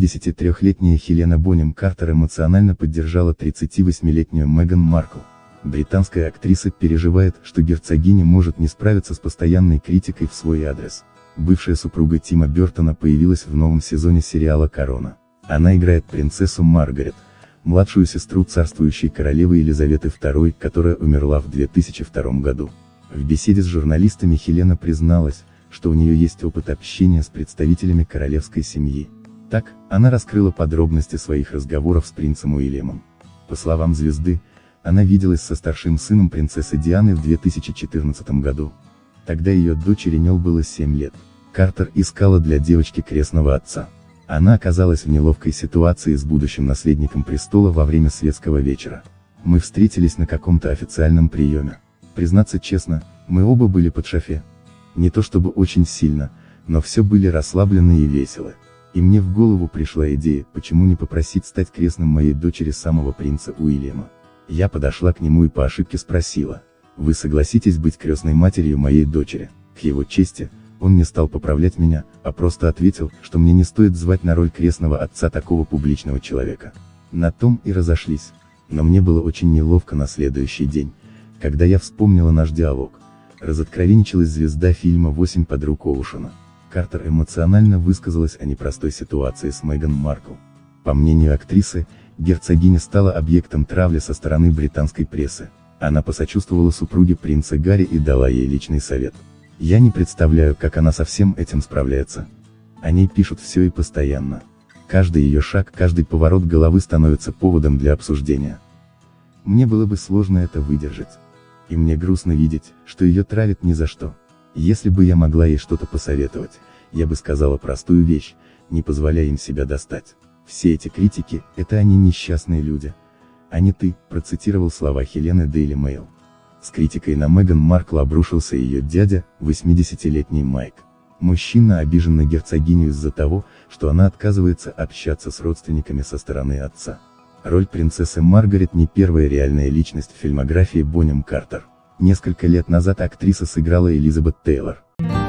53-летняя Хелена Бонем Картер эмоционально поддержала 38-летнюю Меган Маркл. Британская актриса переживает, что герцогиня может не справиться с постоянной критикой в свой адрес. Бывшая супруга Тима Бёртона появилась в новом сезоне сериала «Корона». Она играет принцессу Маргарет, младшую сестру царствующей королевы Елизаветы II, которая умерла в 2002 году. В беседе с журналистами Хелена призналась, что у нее есть опыт общения с представителями королевской семьи. Так, она раскрыла подробности своих разговоров с принцем Уильямом. По словам звезды, она виделась со старшим сыном принцессы Дианы в 2014 году. Тогда ее дочери Нелл было 7 лет. Картер искала для девочки крестного отца. Она оказалась в неловкой ситуации с будущим наследником престола во время светского вечера. Мы встретились на каком-то официальном приеме. Признаться честно, мы оба были под шофе. Не то чтобы очень сильно, но все были расслаблены и веселы. И мне в голову пришла идея, почему не попросить стать крестным моей дочери самого принца Уильяма. Я подошла к нему и по ошибке спросила: «Вы согласитесь быть крестной матерью моей дочери?» К его чести, он не стал поправлять меня, а просто ответил, что мне не стоит звать на роль крестного отца такого публичного человека. На том и разошлись. Но мне было очень неловко на следующий день, когда я вспомнила наш диалог. Разоткровенничалась звезда фильма «8 подруг Оушена». Картер эмоционально высказалась о непростой ситуации с Меган Маркл. По мнению актрисы, герцогиня стала объектом травли со стороны британской прессы. Она посочувствовала супруге принца Гарри и дала ей личный совет. Я не представляю, как она со всем этим справляется. О ней пишут все и постоянно. Каждый ее шаг, каждый поворот головы становится поводом для обсуждения. Мне было бы сложно это выдержать. И мне грустно видеть, что ее травят ни за что. Если бы я могла ей что-то посоветовать, я бы сказала простую вещь: не позволяй им себя достать. Все эти критики, это они несчастные люди. А не ты, процитировал слова Хелены Daily Mail. С критикой на Меган Маркл обрушился ее дядя, 80-летний Майк. Мужчина обижен на герцогиню из-за того, что она отказывается общаться с родственниками со стороны отца. Роль принцессы Маргарет не первая реальная личность в фильмографии Бонем Картер. Несколько лет назад актриса сыграла Элизабет Тейлор.